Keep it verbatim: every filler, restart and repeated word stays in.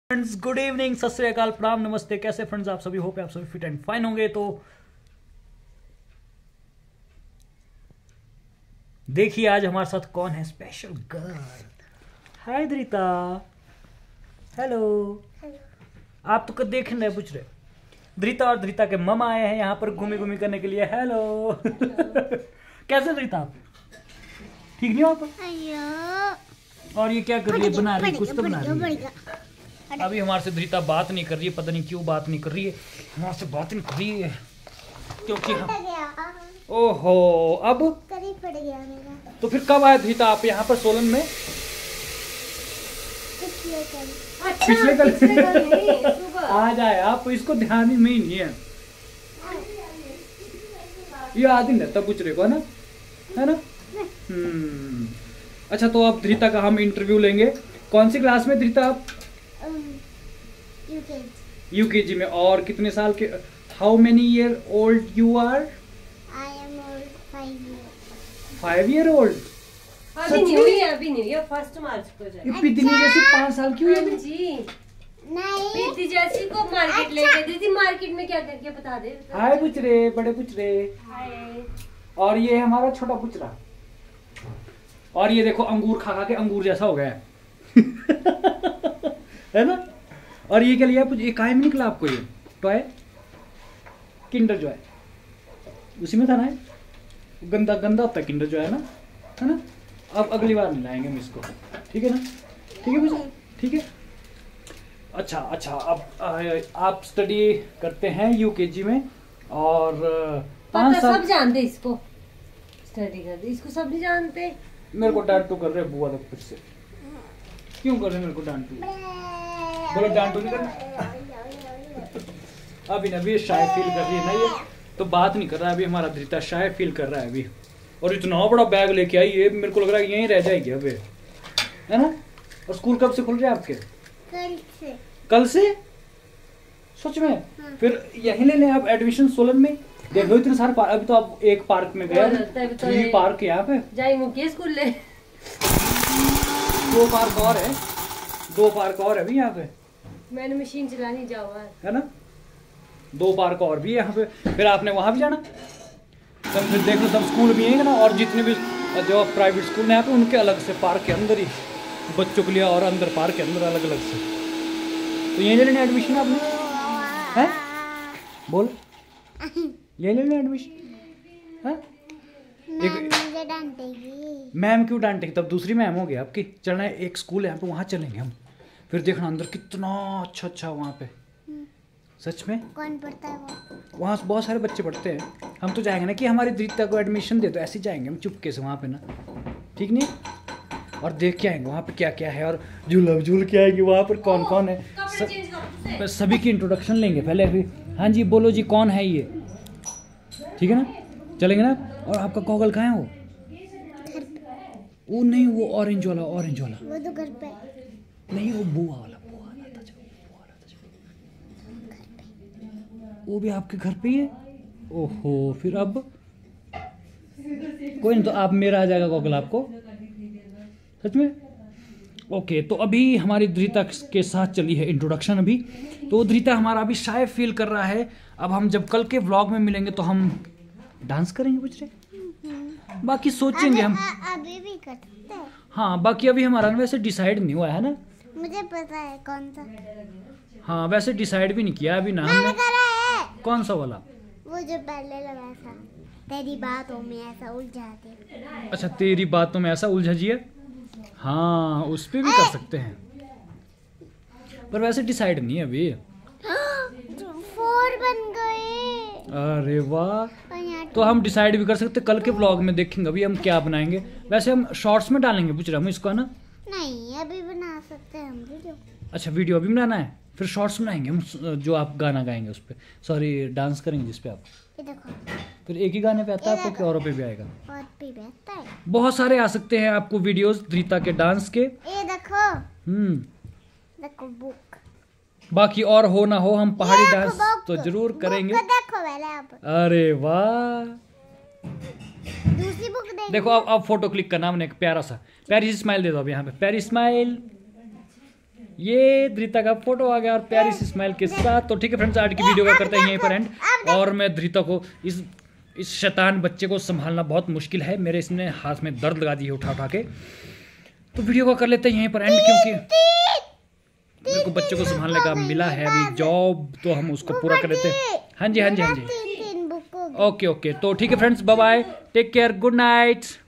Friends, good evening, सत श्री अकाल, प्रणाम, नमस्ते। कैसे फ्रेंड्स आप सभी? होप आप सभी फिट एंड फाइन होंगे। तो देखिए आज हमारे साथ कौन है, special girl. Hi Dhrita, hello. आप तो कद देख रहे पूछ रहे। धृता और धृता के ममा आए हैं यहाँ पर घूमी घूमी करने के लिए। हेलो कैसे धृता आप? ठीक नहीं हो आप? और ये क्या कर रही है? बना रही है, कुछ तो बना रही है। अभी हमारे से धृता बात नहीं कर रही है, पता नहीं क्यों बात नहीं कर रही है। हमारे से बात नहीं कर रही है क्योंकि हम ओहो अब करीब पड़ गया मेरा। तो फिर कब आए धृता आप यहाँ पर सोलन में? पिछले कल। अच्छा, पिछले कल, पिछले कल आ जाए आप, इसको ध्यान ही में ही नहीं है। ये आदि तब पूछ रहे को है ना, है ना? हम्म अच्छा, तो आप धृता का हम इंटरव्यू लेंगे। कौन सी क्लास में धृता आप? यूकेजी में। और कितने साल के? How many year old you are? I am old five year. Five year old? अभी नहीं हुई है, अभी नहीं हुई, फर्स्ट मार्च को जाए। ये पितनी जैसी पाँच साल की हुई है जी। नहीं, पीती जैसी को मार्केट ले गए। दीदी मार्केट में क्या करके बता दे। हाय पुचरे, बड़े पुचरे। हाय। और ये हमारा छोटा पुचरा। और ये देखो अंगूर खा खा के अंगूर जैसा हो गया है है ना? और ये क्या लिया? ये काहे में निकला आपको? ये टॉय किंडर जो है उसी में था ना? गंदा गंदा होता है किंडर जो है ना, है ना? अब अगली बार नहीं लाएंगे हम इसको, ठीक है ना? ठीक है भैया, ठीक है। अच्छा अच्छा, अब आप स्टडी करते हैं यूकेजी में और पाँच साल सब जानते इसको स्टडी करते, इसको सब नहीं जानते। मेरे को डांटू कर रहे बुआ तक फिर से। क्यों कर रहे मेरे को डांटू? बोलो डांटू नहीं करना। अभी ना भी शाय फील कर रही है ना, ये तो बात नहीं कर रहा है अभी। हमारा धृता शाय फील कर रहा है अभी। और इतना बड़ा बैग लेके आई है, मेरे को लग रहा है यहीं रह जाएगी अभी, है ना? और स्कूल कब से खुल रहे हैं आपके? कल से। कल से? सच में? हाँ। फिर यहीं ले लें आप एडमिशन सोलन में। देखो इतने सारे पार्क, अभी तो आप एक पार्क में गए, थ्री पार्क यहाँ पे। जाए मुकेश स्कूल ले। दो पार्क और है, दो पार्क और है भी यहाँ पे। मैंने मशीन चलानी जाओ है ना? दो पार्क और भी है यहाँ पे। फिर आपने वहाँ भी जाना, तब फिर देख लो, तब स्कूल भी है ना। और जितने भी जो प्राइवेट स्कूल हैं यहाँ पे, उनके अलग से पार्क के अंदर ही बच्चों के लिए, और अंदर पार्क के अंदर अलग अलग से। तो यहीं ले लेना एडमिशन आपने, है? बोल, यहीं ले लेना एडमिशन, है? मुझे डांटेगी। मैम क्यों डांटेगी? तब दूसरी मैम होगी आपकी। चलना है एक स्कूल है यहाँ पे, वहाँ चलेंगे हम। फिर देखना अंदर कितना अच्छा अच्छा वहाँ पे। सच में? कौन पढ़ता है वो? वहाँ बहुत सारे बच्चे पढ़ते हैं। हम तो जाएंगे ना कि हमारी धृता को एडमिशन दे दो, ऐसे जाएंगे हम चुपके से वहाँ पे ना, ठीक नहीं? और देख के आएंगे वहाँ पे क्या क्या है, और झूला झूल के आएंगे वहाँ पर कौन कौन है। सब, सभी की इंट्रोडक्शन लेंगे पहले अभी। हाँ जी बोलो जी, कौन है ये? ठीक है ना? चलेंगे ना? और आपका गॉगल कहाँ है? वो वो नहीं, वो ऑरेंज वाला, ऑरेंज वाला वो तो घर पे नहीं, वो बुआ वाला, बुआ वाला था जो, बुआ वाला था जो। वो भी आपके घर पे ही है? ओहो, फिर अब कोई नहीं, तो आप मेरा आ जाएगा गॉगल आपको। सच में? ओके, तो अभी हमारी धृता के साथ चली है इंट्रोडक्शन अभी। तो धृता हमारा अभी शाय फील कर रहा है। अब हम जब कल के व्लॉग में मिलेंगे तो हम डांस करेंगे कुछ रे। बाकी सोचेंगे हम, अभी भी कर सकते हैं। हाँ बाकी अभी हमारा वैसे डिसाइड नहीं हुआ है ना। मुझे पता है कौन सा। हाँ वैसे डिसाइड भी नहीं किया अभी ना मैंने हमने। करा है। कौन सा वाला? वो जो पहले लगा था, तेरी बातों में ऐसा उलझाते। अच्छा, तेरी बातों में ऐसा उलझिए। हाँ उस पे भी कर सकते हैं, पर वैसे डिसाइड नहीं है अभी। फोर बन गए। अरे वाह, तो हम डिसाइड भी कर सकते, कल के ब्लॉग में देखेंगे अभी हम क्या बनाएंगे। वैसे हम शॉर्ट्स में डालेंगे पूछ रहा हूँ इसको, है ना? नहीं, अभी बना सकते हैं हम वीडियो। अच्छा, वीडियो अभी बनाना है, फिर शॉर्ट्स बनाएंगे हम, जो आप गाना गाएंगे उस पर, सॉरी डांस करेंगे जिस पे आप। ये देखो, फिर एक ही गाने पे आता है आपको कि औरों पे भी आएगा? और भी बेहतर है। बहुत सारे आ सकते हैं आपको वीडियोस धृता के डांस के। ये देखो, हम्म देखो बुक। बाकी और हो ना हो हम पहाड़ी ये डांस देखो, तो जरूर बुक करेंगे। देखो पहले आप। अरे वाह, दूसरी बुक देखो। देखो अब अब फोटो क्लिक करना हमने, एक प्यारा सा प्यारी सी स्माइल दे दो अब यहाँ पे, प्यारी स्माइल। ये धृता का फोटो आ गया और प्यारी सी स्माइल के साथ। तो ठीक है फ्रेंड्स, आज की वीडियो का करते हैं यहीं पर एंड। और मैं धृता को इस इस शैतान बच्चे को संभालना बहुत मुश्किल है, मेरे इसने हाथ में दर्द लगा दी है उठा उठा के। तो वीडियो को कर लेते हैं यहीं पर एंड, क्योंकि मेरे को बच्चे को संभालने का मिला है अभी जॉब, तो हम उसको पूरा कर लेते हैं। हाँ जी हाँ जी हाँ जी, ओके ओके। तो ठीक है friends, bye bye, take care, good night.